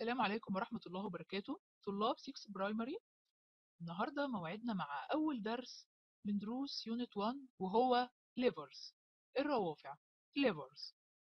السلام عليكم ورحمة الله وبركاته. طلاب 6 برايمري، النهاردة موعدنا مع أول درس من دروس يونت 1 وهو ليفرز، الروافع. ليفرز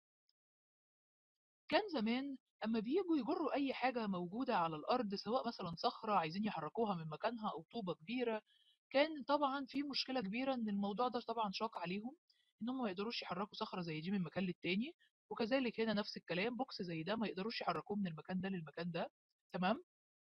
كان زمان أما بيجوا يجروا أي حاجة موجودة على الأرض، سواء مثلا صخرة عايزين يحركوها من مكانها أو طوبة كبيرة، كان طبعا في مشكلة كبيرة إن الموضوع ده طبعا شاق عليهم، إنهم ما يقدروش يحركوا صخرة زي دي من مكان للتاني. وكذلك هنا نفس الكلام، بوكس زي ده ما يقدروش يحركوه من المكان ده للمكان ده. تمام.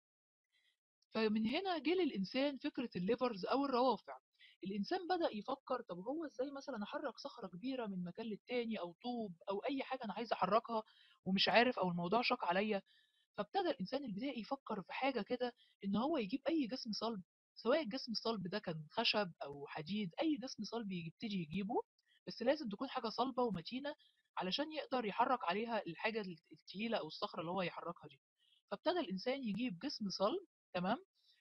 فمن هنا جه للإنسان فكرة الليفرز أو الروافع. الإنسان بدأ يفكر، طب هو إزاي مثلا أحرك صخرة كبيرة من مكان للتاني أو طوب أو أي حاجة أنا عايز أحركها ومش عارف، أو الموضوع شاق عليا. فابتدى الإنسان البدائي يفكر في حاجة كده، إن هو يجيب أي جسم صلب، سواء الجسم الصلب ده كان خشب أو حديد، أي جسم صلب يبتدي يجيبه، بس لازم تكون حاجة صلبة ومتينة علشان يقدر يحرك عليها الحاجة التقيلة أو الصخرة اللي هو يحركها دي. فابتدى الإنسان يجيب جسم صلب. تمام.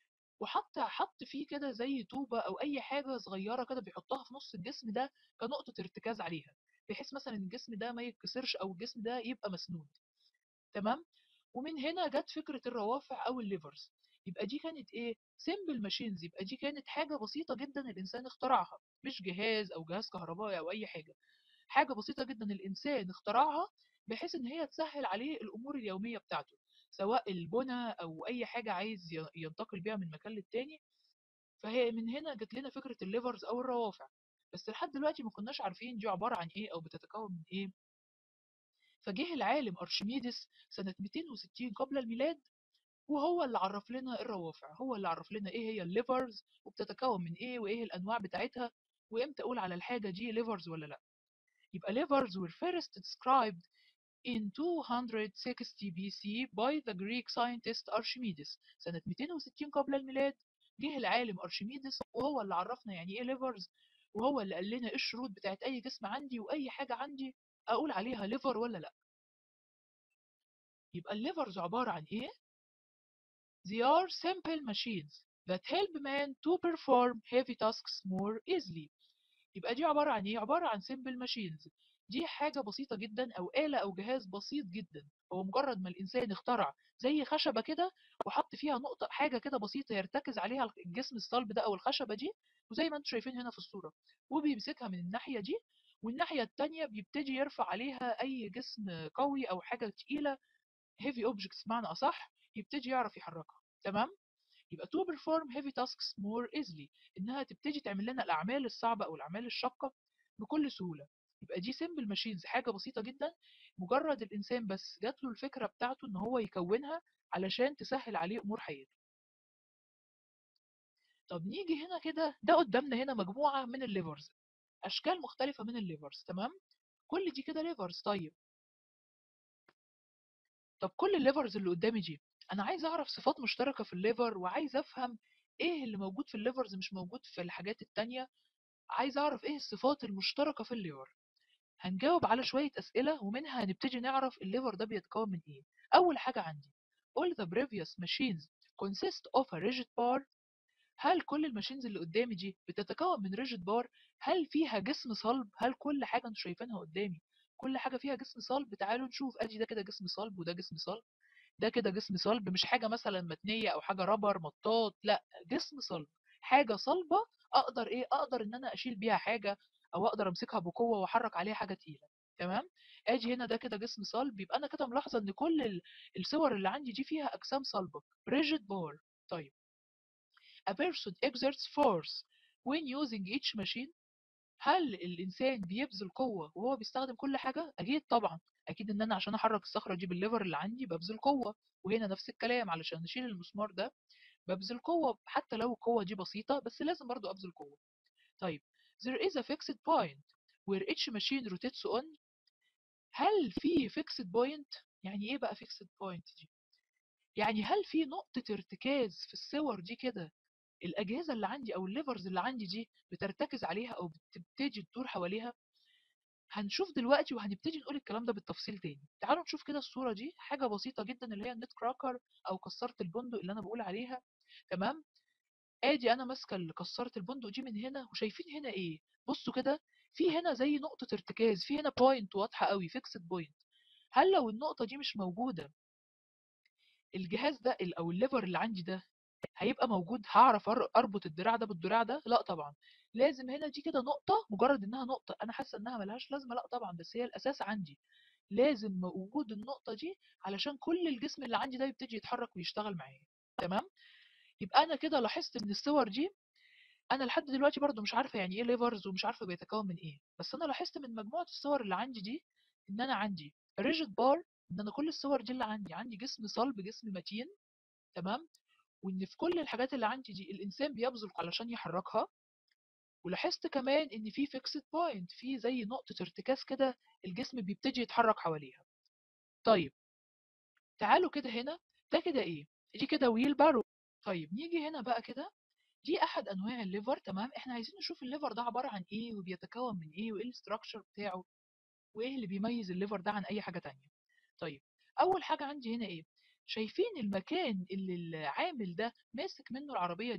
حط فيه كده زي طوبة أو أي حاجة صغيرة كده بيحطها في نص الجسم ده كنقطة ارتكاز عليها، بحيث مثلا الجسم ده ما يتكسرش أو الجسم ده يبقى مسنود. تمام. ومن هنا جت فكرة الروافع أو الليفرز. يبقى دي كانت إيه؟ سيمبل ماشينز. يبقى دي كانت حاجة بسيطة جدا الإنسان اخترعها، مش جهاز أو جهاز كهربائي أو أي حاجة. حاجة بسيطة جدا الإنسان اخترعها بحيث إن هي تسهل عليه الأمور اليومية بتاعته، سواء البنى أو أي حاجة عايز ينتقل بيها من مكان للتاني. فهي من هنا جت لنا فكرة الليفرز أو الروافع. بس لحد دلوقتي ما كناش عارفين دي عبارة عن إيه أو بتتكون من إيه. فجه العالم أرشميدس سنة 260 قبل الميلاد، وهو اللي عرف لنا الروافع، هو اللي عرف لنا إيه هي الليفرز وبتتكون من إيه وإيه الأنواع بتاعتها، وإمتى أقول على الحاجة دي ليفرز ولا لأ. يبقى livers were first described in 260 BC by the Greek scientist Archimedes. سنة 260 قبل الميلاد جه العالم أرشميدس، وهو اللي عرفنا يعني إيه ليفرز، وهو اللي قال لنا إيه الشروط بتاعت أي جسم عندي وأي حاجة عندي أقول عليها ليفر ولا لأ. يبقى الليفرز عبارة عن إيه؟ They are simple machines that help man to perform heavy tasks more easily. يبقى دي عبارة عن إيه؟ عبارة عن simple machines. دي حاجة بسيطة جدا أو آلة أو جهاز بسيط جدا، هو مجرد ما الإنسان اخترع زي خشبة كده وحط فيها نقطة حاجة كده بسيطة يرتكز عليها الجسم الصلب ده أو الخشبة دي، وزي ما انتم شايفين هنا في الصورة، وبيمسكها من الناحية دي، والناحية التانية بيبتدي يرفع عليها أي جسم قوي أو حاجة تقيلة، heavy objects بمعنى أصح، يبتدي يعرف يحركها. تمام؟ يبقى to perform heavy tasks more easily، إنها تبتدي تعمل لنا الأعمال الصعبة أو الأعمال الشاقة بكل سهولة. يبقى دي simple machines، حاجة بسيطة جدا، مجرد الإنسان بس جات له الفكرة بتاعته إن هو يكونها علشان تسهل عليه أمور حياته. طب نيجي هنا كده، ده قدامنا هنا مجموعة من الليفرز، أشكال مختلفة من الليفرز. تمام. كل دي كده ليفرز. طيب، طب كل الليفرز اللي قدامي دي أنا عايز أعرف صفات مشتركة في الليفر، وعايز أفهم إيه اللي موجود في الليفرز مش موجود في الحاجات التانية. عايز أعرف إيه الصفات المشتركة في الليفر. هنجاوب على شوية أسئلة ومنها هنبتدي نعرف الليفر ده بيتكون من إيه. أول حاجة عندي، all the previous machines consist of a rigid bar. هل كل الماشينز اللي قدامي دي بتتكون من rigid bar؟ هل فيها جسم صلب؟ هل كل حاجة انتوا شايفينها قدامي كل حاجة فيها جسم صلب؟ تعالوا نشوف، ادي ده كده جسم صلب وده جسم صلب، ده كده جسم صلب، مش حاجة مثلا متنية أو حاجة رابر مطاط، لا، جسم صلب، حاجة صلبة. أقدر إيه؟ أقدر إن أنا أشيل بيها حاجة أو أقدر أمسكها بقوة وأحرك عليها حاجة تقيلة. تمام. أجي هنا ده كده جسم صلب، يبقى أنا كده ملاحظة إن كل الصور اللي عندي دي فيها أجسام صلبة rigid bar. طيب، a person exerts force when using each machine. هل الإنسان بيبذل قوة وهو بيستخدم كل حاجة؟ أكيد طبعا. أكيد إن أنا عشان أحرك الصخرة دي بالليفر اللي عندي ببذل قوة، وهنا نفس الكلام علشان نشيل المسمار ده ببذل قوة، حتى لو القوة دي بسيطة بس لازم برضو أبذل قوة. طيب، there is a fixed point where each machine rotates on. هل في fixed point؟ يعني إيه بقى fixed point دي؟ يعني هل في نقطة ارتكاز في الصور دي كده الأجهزة اللي عندي أو الليفرز اللي عندي دي بترتكز عليها أو بتبتدي تدور حواليها؟ هنشوف دلوقتي وهنبتدي نقول الكلام ده بالتفصيل تاني. تعالوا نشوف كده الصورة دي، حاجة بسيطة جدا اللي هي النت كراكر أو كسرة البندق اللي أنا بقول عليها. تمام. ادي انا ماسكه اللي كسرت البندق دي من هنا، وشايفين هنا ايه؟ بصوا كده، في هنا زي نقطة ارتكاز، في هنا بوينت واضحة قوي، فيكسد بوينت. هل لو النقطة دي مش موجودة الجهاز ده او الليفر اللي عندي ده هيبقى موجود، هعرف اربط الدراع ده بالدراع ده؟ لا طبعا. لازم هنا دي كده نقطه، مجرد انها نقطه انا حاسه انها ملهاش لازمه، لا طبعا، بس هي الاساس عندي. لازم وجود النقطه دي علشان كل الجسم اللي عندي ده يبتدي يتحرك ويشتغل معايا. تمام. يبقى انا كده لاحظت من الصور دي، انا لحد دلوقتي برضو مش عارفه يعني ايه ليفرز ومش عارفه بيتكون من ايه، بس انا لاحظت من مجموعه الصور اللي عندي دي ان انا عندي ريجيد بار، ان انا كل الصور دي اللي عندي جسم صلب، جسم متين. تمام. وان في كل الحاجات اللي عندي دي الانسان بيبذل علشان يحركها. ولاحظت كمان ان في فيكسد بوينت، في زي نقطه ارتكاز كده الجسم بيبتدي يتحرك حواليها. طيب تعالوا كده هنا، ده كده ايه؟ دي كده ويل بارو. طيب نيجي هنا بقى كده، دي احد انواع الليفر. تمام. احنا عايزين نشوف الليفر ده عباره عن ايه وبيتكون من ايه وايه الاستراكشر بتاعه وايه اللي بيميز الليفر ده عن اي حاجه تانية. طيب اول حاجه عندي هنا ايه؟ شايفين المكان اللي العامل ده ماسك منه العربيه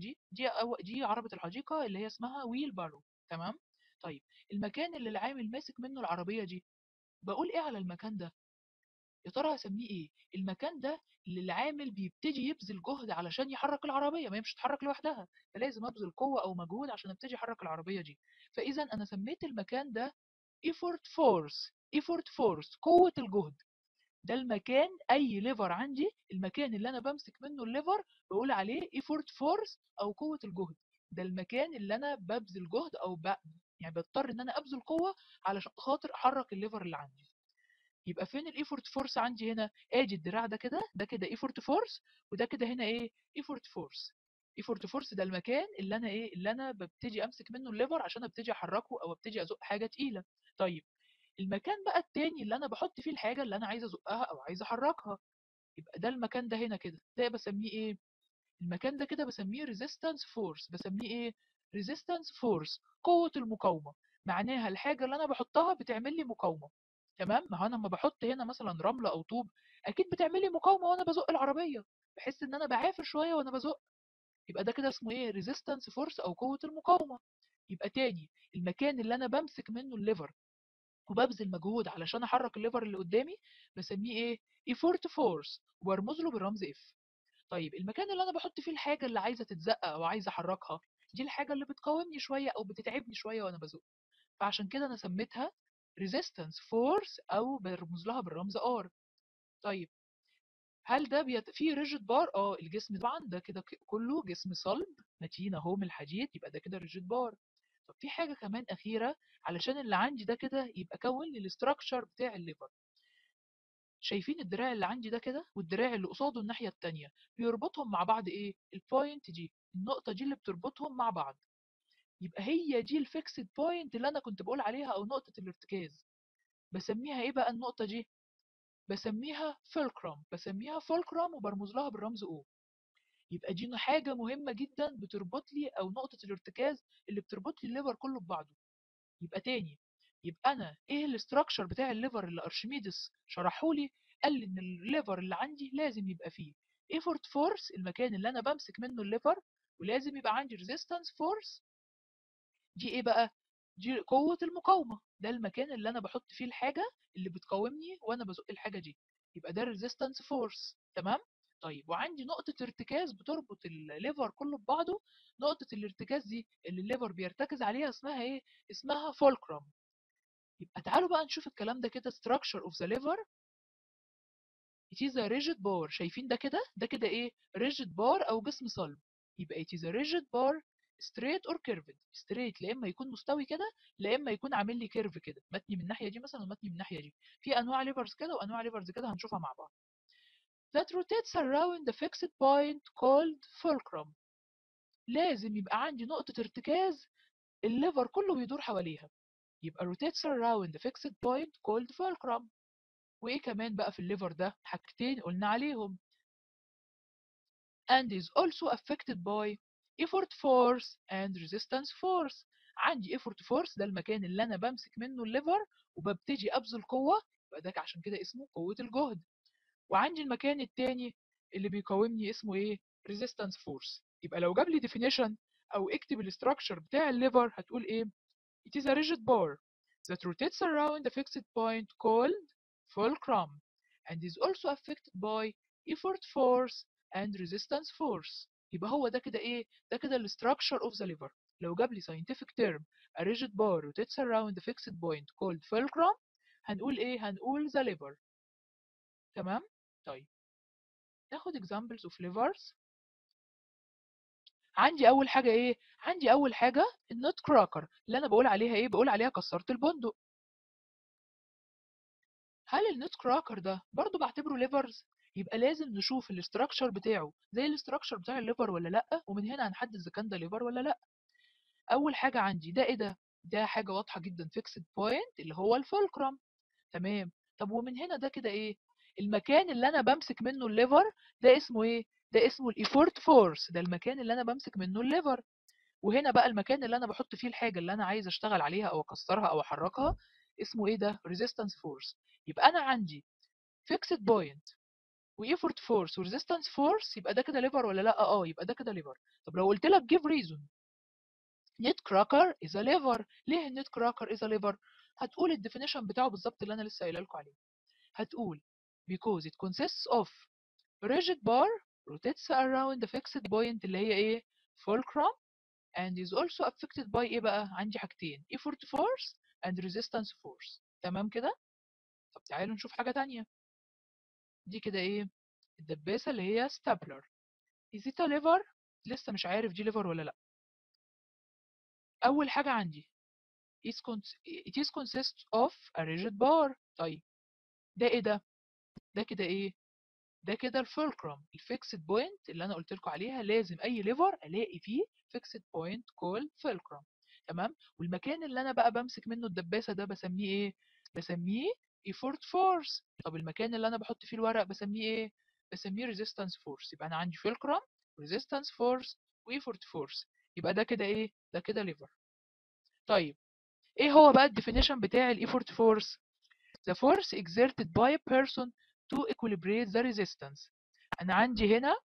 دي عربه الحديقه اللي هي اسمها ويل بارو. تمام. طيب المكان اللي العامل ماسك منه العربيه دي، بقول ايه على المكان ده؟ يا ترى هسميه ايه؟ المكان ده اللي العامل بيبتدي يبذل جهد علشان يحرك العربيه، ما هي مش هتتحرك لوحدها، فلازم ابذل قوه او مجهود عشان ابتدي احرك العربيه دي. فاذا انا سميت المكان ده effort force. effort force قوه الجهد. ده المكان، اي ليفر عندي المكان اللي انا بمسك منه الليفر بقول عليه effort force او قوه الجهد. ده المكان اللي انا ببذل جهد يعني بضطر ان انا ابذل قوه علشان خاطر احرك الليفر اللي عندي. يبقى فين الايفورت فورس عندي هنا؟ ادي الدراع ده كده، ده كده ايفورت فورس، وده كده هنا ايه؟ ايفورت فورس. ايفورت فورس ده المكان اللي انا ايه، اللي انا ببتدي امسك منه الليفر عشان ابتدي احركه او ابتدي ازق حاجه تقيله. طيب المكان بقى التاني اللي انا بحط فيه الحاجه اللي انا عايز ازقها او عايز احركها، يبقى ده المكان ده هنا كده، ده بسميه ايه؟ المكان ده كده بسميه ريزيستنس فورس. بسميه ايه؟ ريزيستنس فورس، قوة المقاومة. معناها الحاجة اللي انا بحطها بتعمل لي مقاومة. تمام. ما هو انا لما بحط هنا مثلا رملة او طوب اكيد بتعمل لي مقاومة وانا بزق العربية، بحس ان انا بعافر شوية وانا بزق. يبقى ده كده اسمه ايه؟ ريزيستنس فورس او قوة المقاومة. يبقى تاني، المكان اللي انا بمسك منه الليفر وببذل مجهود علشان احرك الليفر اللي قدامي بسميه ايه؟ ايفورت فورس، وبرمز له بالرمز اف. طيب المكان اللي انا بحط فيه الحاجه اللي عايزه تتزق او عايزه احركها، دي الحاجه اللي بتقاومني شويه او بتتعبني شويه وانا بزق، فعشان كده انا سميتها resistance force او برمز لها بالرمز R. طيب هل ده في ريجيد بار؟ الجسم طبعا ده كده كله جسم صلب متين اهو من الحديد، يبقى ده كده ريجيد بار. طب في حاجه كمان اخيره علشان اللي عندي ده كده يبقى كون لي الاستراكشر بتاع الليفر. شايفين الدراع اللي عندي ده كده والدراع اللي قصاده الناحية التانية، بيربطهم مع بعض ايه؟ البوينت دي، النقطة دي اللي بتربطهم مع بعض. يبقى هي دي الفيكسد بوينت اللي انا كنت بقول عليها او نقطة الارتكاز. بسميها ايه بقى النقطة دي؟ بسميها فولكرام. بسميها فولكرام وبرمز لها بالرمز O. يبقى دي حاجة مهمة جدا بتربط لي، او نقطة الارتكاز اللي بتربط لي الليفر كله ببعضه. يبقى تاني، يبقى انا ايه الاستراكشر بتاع الليفر اللي ارشميدس شرحه لي؟ قال لي ان الليفر اللي عندي لازم يبقى فيه ايفورت فورس، المكان اللي انا بمسك منه الليفر، ولازم يبقى عندي ريزيستنس فورس. دي ايه بقى؟ دي قوة المقاومة، ده المكان اللي انا بحط فيه الحاجة اللي بتقاومني وانا بزق الحاجة دي، يبقى ده الريزيستنس فورس. تمام. طيب وعندي نقطة ارتكاز بتربط الليفر كله ببعضه. نقطة الارتكاز دي اللي الليفر بيرتكز عليها اسمها ايه؟ اسمها فولكرم. يبقى تعالوا بقى نشوف الكلام ده كده. structure of the liver it is a rigid bar. شايفين ده كده، ده كده ايه؟ rigid bar او جسم صلب. يبقى it is a rigid bar straight or curved. straight لا اما يكون مستوي كده، لا اما يكون عامل لي كيرف كده، متني من الناحيه دي مثلا ومتني من الناحيه دي. في انواع ليفرز كده وانواع ليفرز كده هنشوفها مع بعض. that rotates around the fixed point called fulcrum. لازم يبقى عندي نقطه ارتكاز الليفر كله بيدور حواليها، يبقى rotates around the fixed point called fulcrum. وايه كمان بقى في الليفر ده؟ حاجتين قلنا عليهم. and is also affected by effort force and resistance force. عندي effort force ده المكان اللي انا بمسك منه الليفر وببتدي ابذل قوه، يبقى ده عشان كده اسمه قوه الجهد. وعندي المكان التاني اللي بيقاومني اسمه ايه؟ resistance force. يبقى لو جاب لي definition او اكتب الاستراكشر بتاع الليفر هتقول ايه؟ it is a rigid bar that rotates around a fixed point called fulcrum and is also affected by effort force and resistance force. يبقى هو ده كده ايه؟ ده كده ال structure of the lever. لو جاب لي scientific term a rigid bar rotates around a fixed point called fulcrum هنقول ايه؟ هنقول the lever. تمام؟ طيب ناخد examples of levers. عندي اول حاجه ايه؟ عندي اول حاجه النوت كراكر اللي انا بقول عليها ايه؟ بقول عليها كسرت البندق. هل النوت كراكر ده برضو بعتبره ليفرز؟ يبقى لازم نشوف الاستراكشر بتاعه زي الاستراكشر بتاع الليفر ولا لا، ومن هنا هنحدد اذا كان ده ليفر ولا لا. اول حاجه عندي ده ايه ده؟ ده حاجه واضحه جدا فيكسد بوينت اللي هو الفولكرم. تمام. طب ومن هنا ده كده ايه؟ المكان اللي انا بمسك منه الليفر ده اسمه ايه؟ ده اسمه الايفورت فورس، ده المكان اللي انا بمسك منه الليفر. وهنا بقى المكان اللي انا بحط فيه الحاجه اللي انا عايز اشتغل عليها او اكسرها او احركها اسمه ايه ده؟ ريزيستنس فورس. يبقى انا عندي فيكسد بوينت وايفورت فورس وريزيستنس فورس، يبقى ده كده ليفر ولا لا؟ يبقى ده كده ليفر. طب لو قلت لك جيف ريزون نت كراكر از ا ليفر، ليه النت كراكر از ا ليفر؟ هتقول الديفينيشن بتاعه بالظبط اللي انا لسه قايله لكم عليه. هتقول because it consists of rigid bar rotates around the fixed point اللي هي ايه؟ fulcrum and is also affected by ايه بقى؟ عندي حاجتين effort force and resistance force. تمام كده؟ طب تعالوا نشوف حاجة تانية. دي كده ايه؟ الدباسة اللي هي stapler. is it a liver؟ لسه مش عارف دي liver ولا لا. أول حاجة عندي it is consists of a rigid bar. طيب ده ايه ده؟ ده كده ايه؟ ده كده الفولكرم الفيكسد بوينت اللي انا قلت لكم عليها. لازم اي ليفر الاقي فيه فيكسد بوينت كول فولكرم. تمام. والمكان اللي انا بقى بمسك منه الدباسه ده بسميه ايه؟ بسميه ايفورت فورس. طب المكان اللي انا بحط فيه الورق بسميه ايه؟ بسميه ريزيستنس فورس. يبقى انا عندي فولكرم ريزيستنس فورس وايفورت فورس. يبقى ده كده ايه؟ ده كده ليفر. طيب ايه هو بقى الديفينيشن بتاع الايفورت فورس؟ the force exerted by a person to equilibrate the resistance. انا عندي هنا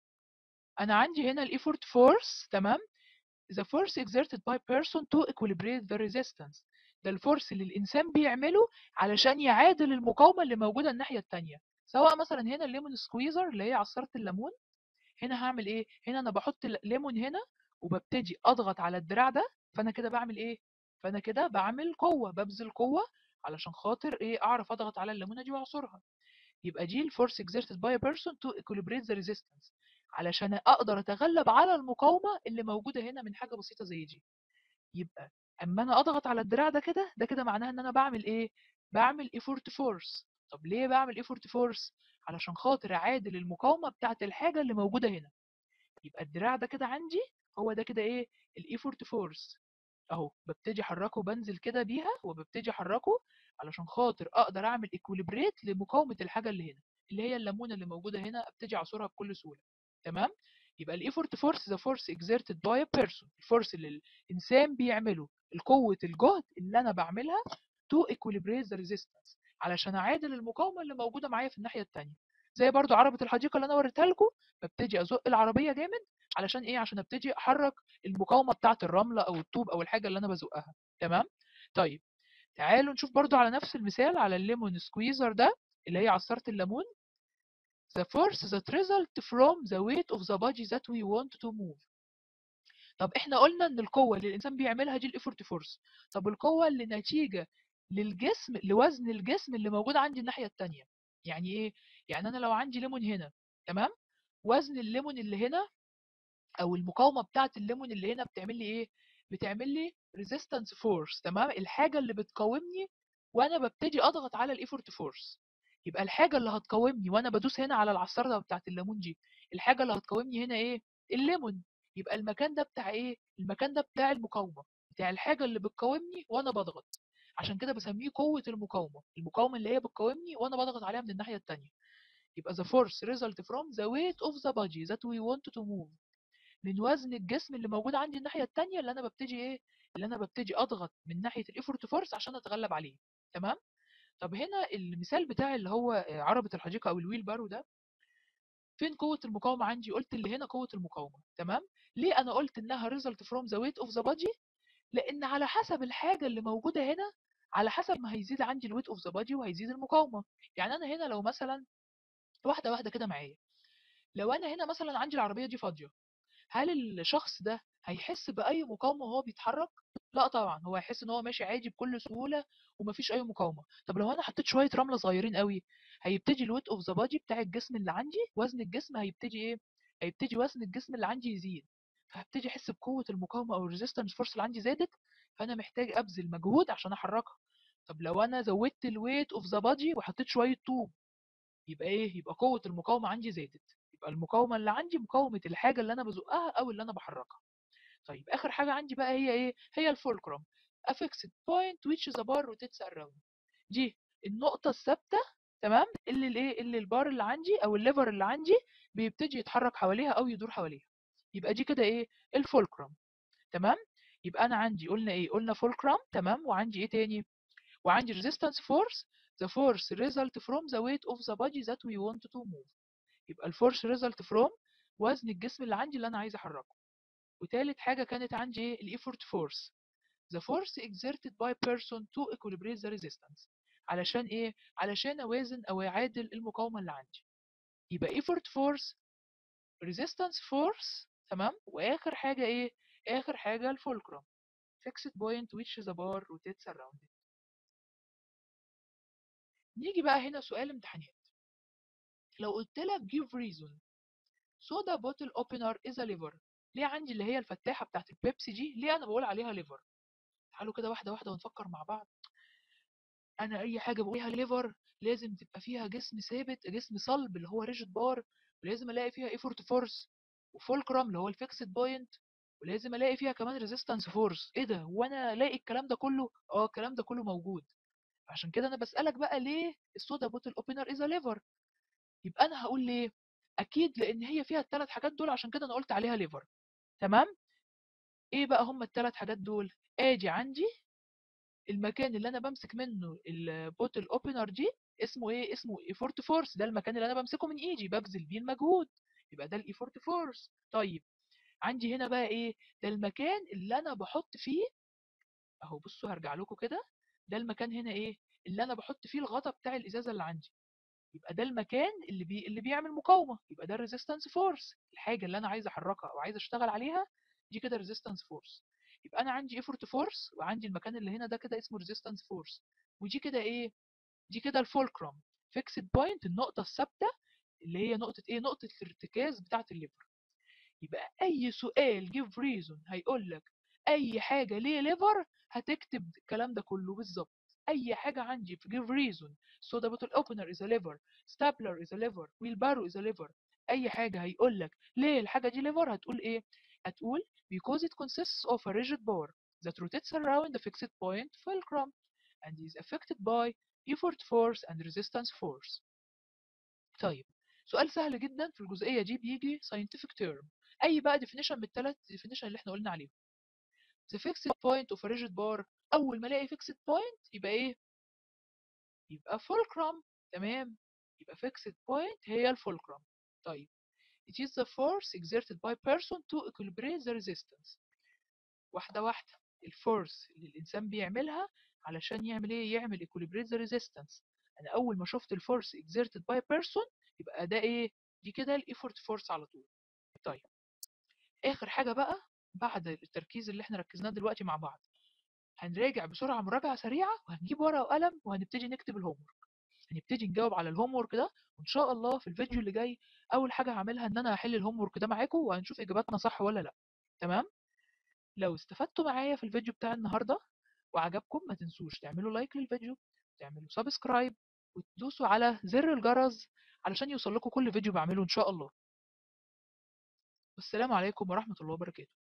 الايفورت فورس. تمام. the force exerted by person to equilibrate the resistance. ده الفورس اللي الانسان بيعمله علشان يعادل المقاومه اللي موجوده الناحيه التانيه. سواء مثلا هنا الليمون سكويزر اللي هي عصاره الليمون. هنا هعمل ايه؟ هنا انا بحط الليمون هنا وببتدي اضغط على الدراع ده. فانا كده بعمل ايه؟ فانا كده بعمل قوه، ببذل قوه علشان خاطر ايه؟ اعرف اضغط على الليمونه دي واعصرها. يبقى دي الفورس exerted by a person to equilibrate the resistance، علشان اقدر اتغلب على المقاومه اللي موجوده هنا من حاجه بسيطه زي دي. يبقى اما انا اضغط على الدراع ده كده، ده كده معناها ان انا بعمل ايه؟ بعمل effort force. طب ليه بعمل effort force؟ علشان خاطر اعادل المقاومه بتاعت الحاجه اللي موجوده هنا. يبقى الدراع ده كده عندي هو ده كده ايه؟ الايفورت فورس. اهو ببتدي احركه، بنزل كده بيها وببتدي احركه علشان خاطر اقدر اعمل اكوليبريت لمقاومه الحاجه اللي هنا اللي هي الليمونه اللي موجوده هنا، ابتدي اعصرها بكل سهوله. تمام. يبقى الايفورت فورس ذا فورس اكزerted باي ا بيرسون، الفورس اللي الانسان بيعمله، القوه الجهد اللي انا بعملها تو equilibrate the resistance علشان اعادل المقاومه اللي موجوده معايا في الناحيه الثانيه. زي برضو عربه الحديقه اللي انا وريتها لكم، ببتدي ازق العربيه جامد علشان ايه؟ عشان ابتدي احرك المقاومه بتاعه الرمله او الطوب او الحاجه اللي انا بزقها. تمام. طيب تعالوا نشوف برضو على نفس المثال على الليمون سكويزر ده اللي هي عصاره الليمون. the force that result from the weight of the body that we want to move. طب احنا قلنا ان القوه اللي الانسان بيعملها دي الايفورت فورس. طب القوه اللي نتيجه للجسم، لوزن الجسم اللي موجود عندي الناحيه الثانيه. يعني ايه؟ يعني انا لو عندي ليمون هنا، تمام، وزن الليمون اللي هنا او المقاومه بتاعه الليمون اللي هنا بتعمل لي ايه؟ بتعمل لي ريزيستنس فورس. تمام. الحاجه اللي بتقاومني وانا ببتدي اضغط على الايفورت فورس. يبقى الحاجه اللي هتقاومني وانا بدوس هنا على العصاره بتاعه الليمون دي، الحاجه اللي هتقاومني هنا ايه؟ الليمون. يبقى المكان ده بتاع ايه؟ المكان ده بتاع المقاومه، بتاع الحاجه اللي بتقاومني وانا بضغط. عشان كده بسميه قوه المقاومه، المقاومه اللي هي بتقاومني وانا بضغط عليها من الناحيه الثانيه. يبقى the force result from the weight of the body that we want to move، من وزن الجسم اللي موجود عندي الناحيه الثانيه اللي انا ببتدي ايه؟ اللي انا ببتدي اضغط من ناحيه الايفورت فورس عشان اتغلب عليه. تمام. طب هنا المثال بتاع اللي هو عربه الحديقه او الويل بارو ده، فين قوه المقاومه عندي؟ قلت اللي هنا قوه المقاومه. تمام. ليه انا قلت انها result from the weight of the body؟ لان على حسب الحاجه اللي موجوده هنا، على حسب ما هيزيد عندي الويت اوف ذا بادي وهيزيد المقاومه. يعني انا هنا لو مثلا واحده واحده كده معايا، لو انا هنا مثلا عندي العربيه دي فاضيه، هل الشخص ده هيحس بأي مقاومة وهو بيتحرك؟ لا طبعا، هو هيحس ان هو ماشي عادي بكل سهولة ومفيش اي مقاومة. طب لو انا حطيت شوية رملة صغيرين قوي، هيبتدي الويت اوف ذا بادي بتاع الجسم اللي عندي، وزن الجسم هيبتدي ايه؟ هيبتدي وزن الجسم اللي عندي يزيد، فهبتدي احس بقوة المقاومة او الريزيستنس فورس اللي عندي زادت، فانا محتاج ابذل مجهود عشان احركها. طب لو انا زودت الويت اوف ذا بادي وحطيت شوية طوب، يبقى ايه؟ يبقى قوة المقاومة عندي زادت، يبقى المقاومة اللي عندي مقاومة الحاجة اللي انا بزقها او اللي انا بحركها. طيب اخر حاجه عندي بقى هي ايه؟ هي الفولكرم. a fixed point which the bar rotates around. دي النقطه الثابته، تمام، اللي الايه، اللي البار اللي عندي او الليفر اللي عندي بيبتدي يتحرك حواليها او يدور حواليها. يبقى دي كده ايه؟ الفولكرم. تمام. يبقى انا عندي قلنا ايه؟ قلنا فولكرم، تمام، وعندي ايه تاني؟ وعندي resistance force. the force result from the weight of the body that we want to move. يبقى الفورس result from وزن الجسم اللي عندي اللي انا عايز احركه. وتالت حاجة كانت عندي ايه؟ الإيفورت فورس. The force exerted by person to equilibrate the resistance. علشان ايه؟ علشان اوازن او اعادل المقاومة اللي عندي. يبقى effort force، resistance force، تمام، واخر حاجة ايه؟ اخر حاجة الفولكرم. fixed point which the bar rotates around it. نيجي بقى هنا سؤال امتحانات. لو قلت لك give reason soda bottle opener is a lever. ليه عندي اللي هي الفتاحة بتاعت البيبسي دي ليه انا بقول عليها ليفر؟ تعالوا كده واحدة واحدة ونفكر مع بعض. انا اي حاجه بقولها ليفر لازم تبقى فيها جسم ثابت، جسم صلب اللي هو ريجيد بار، ولازم الاقي فيها ايفورت فورس وفولكرم اللي هو الفيكسد بوينت، ولازم الاقي فيها كمان ريزيستنس فورس. ايه ده؟ وانا الاقي الكلام ده كله؟ اه الكلام ده كله موجود. عشان كده انا بسالك بقى ليه الصودا بوتل اوبنر از ليفر. يبقى انا هقول ليه؟ اكيد لان هي فيها الثلاث حاجات دول، عشان كده انا قلت عليها ليفر. تمام. ايه بقى هم الثلاث حاجات دول؟ ادي عندي المكان اللي انا بمسك منه البوتل اوبنر دي، اسمه ايه؟ اسمه ايفورت فورس. ده المكان اللي انا بمسكه من ايدي ببذل بيه المجهود، يبقى ده الايفورت فورس. طيب عندي هنا بقى ايه؟ ده المكان اللي انا بحط فيه، اهو بصوا هرجع لكم كده، ده المكان هنا ايه؟ اللي انا بحط فيه الغطا بتاع الازازه اللي عندي. يبقى ده المكان اللي بيعمل مقاومه، يبقى ده الريزيستنس فورس. الحاجه اللي انا عايز احركها او عايز اشتغل عليها دي كده ريزيستنس فورس. يبقى انا عندي ايفورت فورس، وعندي المكان اللي هنا ده كده اسمه ريزيستنس فورس. ودي كده ايه؟ دي كده الفولكرم، فيكسد بوينت، النقطه الثابته اللي هي نقطه ايه؟ نقطه الارتكاز بتاعه الليفر. يبقى اي سؤال give reason هيقول لك اي حاجه ليه ليفر، هتكتب الكلام ده كله بالظبط. اي حاجه عندي في give reason soda bottle opener is a lever, stapler is a lever, wheelbarrow is a lever، اي حاجه هيقول لك ليه الحاجه دي ليفر، هتقول ايه؟ هتقول because it consists of a rigid bar that rotates around the fixed point fulcrum and is affected by effort force and resistance force. طيب سؤال سهل جدا في الجزئيه دي، بيجي scientific term. اي بقى definition من الثلاث definition اللي احنا قلنا عليهم. the fixed point of a rigid bar، اول ما الاقي fixed point يبقى ايه؟ يبقى fulcrum. تمام. يبقى fixed point هي الفولكرم. طيب it is the force exerted by person to equilibrate the resistance. واحده واحده. الفورس اللي الانسان بيعملها علشان يعمل ايه؟ يعمل equilibrate the resistance. انا اول ما شفت الفورس exerted by person يبقى ده ايه؟ دي كده الايفورت فورس على طول. طيب اخر حاجه بقى بعد التركيز اللي احنا ركزناه دلوقتي مع بعض، هنراجع بسرعه مراجعه سريعه، وهنجيب ورقه وقلم وهنبتدي نكتب الهوم ورك. هنبتدي نجاوب على الهوم ورك ده، وان شاء الله في الفيديو اللي جاي اول حاجه هعملها ان انا هحل الهوم ورك ده معاكم، وهنشوف اجاباتنا صح ولا لا. تمام. لو استفدتوا معايا في الفيديو بتاع النهارده وعجبكم، ما تنسوش تعملوا لايك للفيديو، تعملوا سبسكرايب، وتدوسوا على زر الجرس علشان يوصل لكم كل فيديو بعمله ان شاء الله. والسلام عليكم ورحمه الله وبركاته.